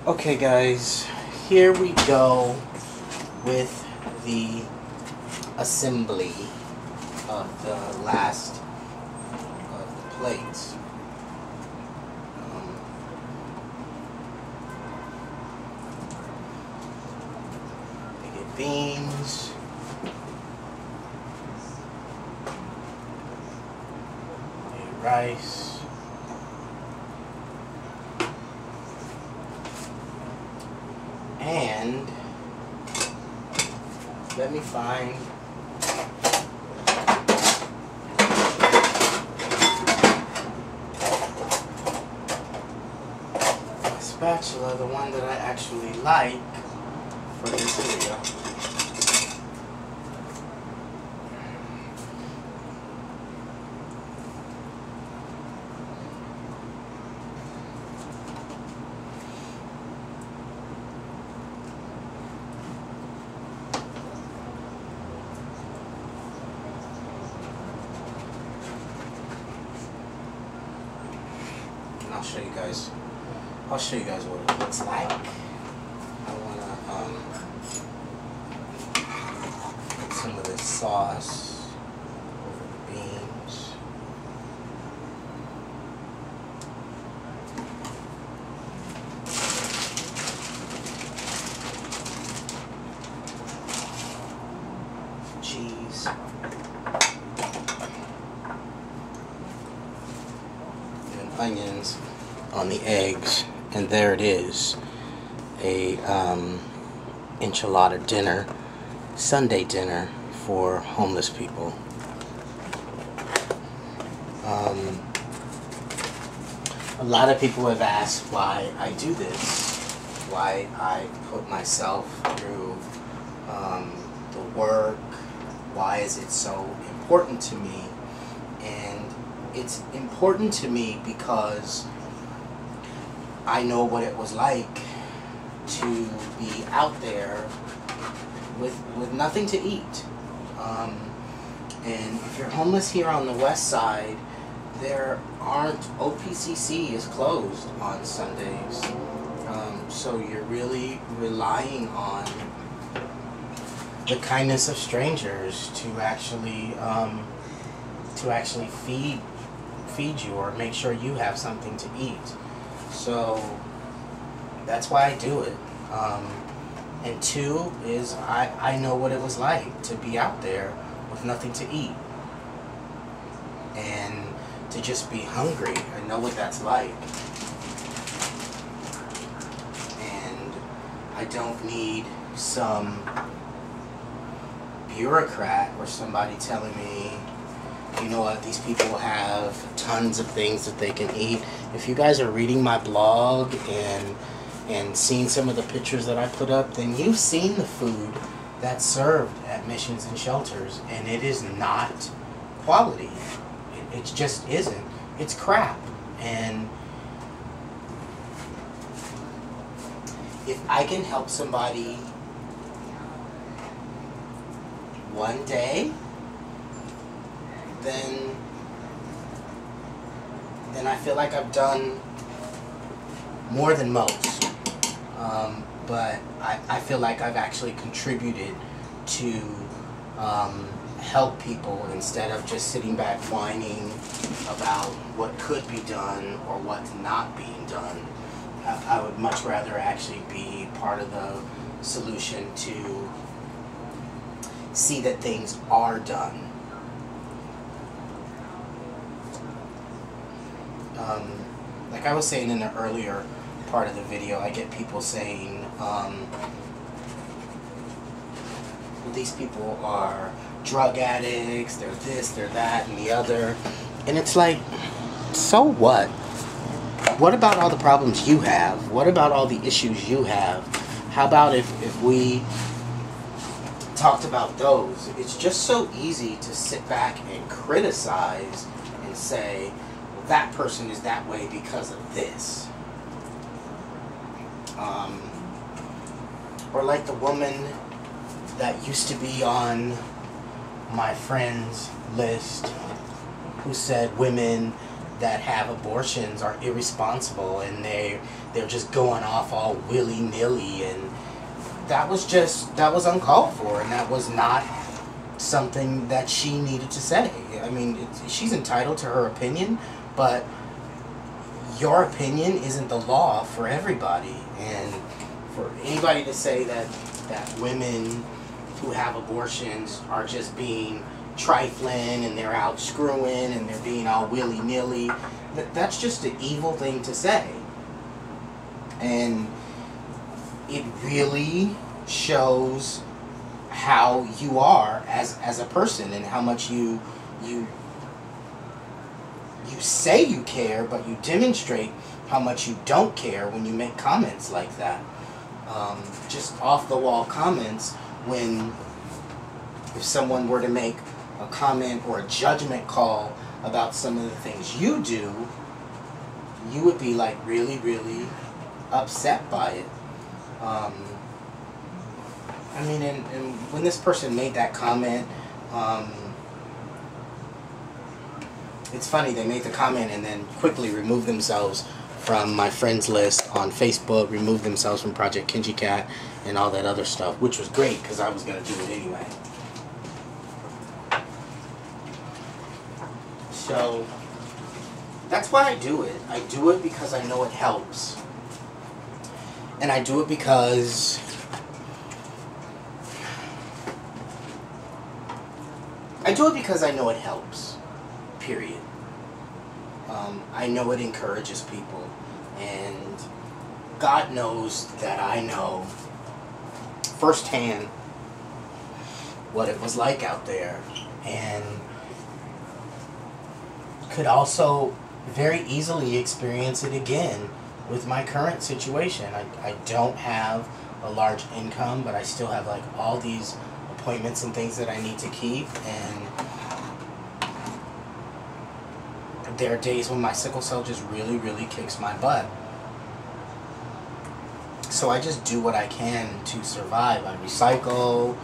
Okay guys, here we go with the assembly of the last of the plates. We get beans, we get rice, and let me find a spatula, the one that I actually like for this video. I'll show you guys what it looks like. I want to put some of this sauce over the beans. Cheese. And onions on the eggs. And there it is, a enchilada dinner, Sunday dinner for homeless people. A lot of people have asked why I do this, why I put myself through the work, why is it so important to me? And it's important to me because I know what it was like to be out there with nothing to eat. And if you're homeless here on the west side, OPCC is closed on Sundays. So you're really relying on the kindness of strangers to actually feed you or make sure you have something to eat. So that's why I do it. And two is I know what it was like to be out there with nothing to eat and to just be hungry. I know what that's like. And I don't need some bureaucrat or somebody telling me, you know what, these people have tons of things that they can eat. If you guys are reading my blog and seeing some of the pictures that I put up, then you've seen the food that's served at missions and shelters, and it is not quality. It just isn't. It's crap. And if I can help somebody one day, then I feel like I've done more than most. But I feel like I've actually contributed to help people instead of just sitting back whining about what could be done or what's not being done. I would much rather actually be part of the solution to see that things are done. Like I was saying in the earlier part of the video, I get people saying, well, these people are drug addicts, they're this, they're that, and the other. And it's like, so what? What about all the problems you have? What about all the issues you have? How about if we talked about those? It's just so easy to sit back and criticize and say, that person is that way because of this. Or like the woman that used to be on my friend's list who said women that have abortions are irresponsible and they're just going off all willy-nilly, and that was uncalled for, and that was not something that she needed to say. I mean, she's entitled to her opinion, but your opinion isn't the law for everybody. And for anybody to say that women who have abortions are just being trifling and they're out screwing and they're being all willy-nilly, that's just an evil thing to say. And it really shows how you are as a person, and how much you say you care, but you demonstrate how much you don't care when you make comments like that. Just off the wall comments, when if someone were to make a comment or a judgment call about some of the things you do, you would be like really, really upset by it. I mean, and when this person made that comment, it's funny, they made the comment and then quickly removed themselves from my friends list on Facebook, removed themselves from Project Kenji Cat and all that other stuff, which was great because I was going to do it anyway. So that's why I do it. I do it because I know it helps. And I do it because I know it helps. Period. I know it encourages people, and God knows that I know firsthand what it was like out there, and could also very easily experience it again with my current situation. I don't have a large income, but I still have like all these appointments and things that I need to keep, and there are days when my sickle cell just really, really kicks my butt. So I just do what I can to survive. I recycle.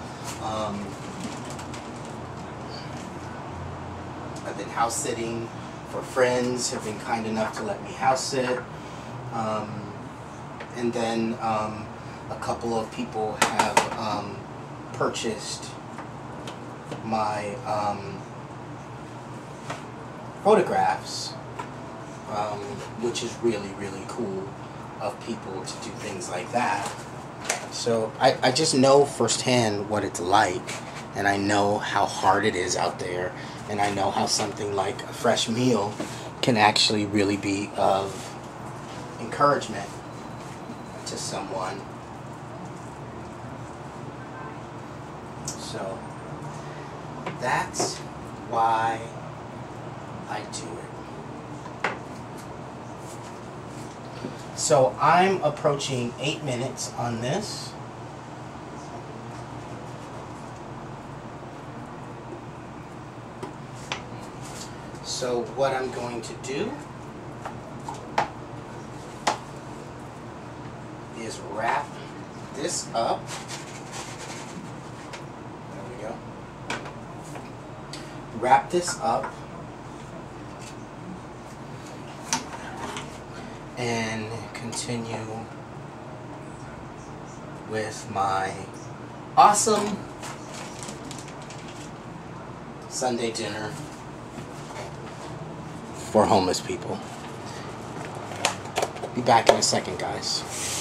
I've been house sitting for friends, have been kind enough to let me house sit. And then a couple of people have purchased my photographs, which is really, really cool of people to do things like that. So I just know firsthand what it's like, and I know how hard it is out there, and I know how something like a fresh meal can actually really be of encouragement to someone. So that's why I do it. So I'm approaching 8 minutes on this. So what I'm going to do is wrap this up. There we go. Wrap this up and continue with my awesome Sunday dinner for homeless people. Be back in a second, guys.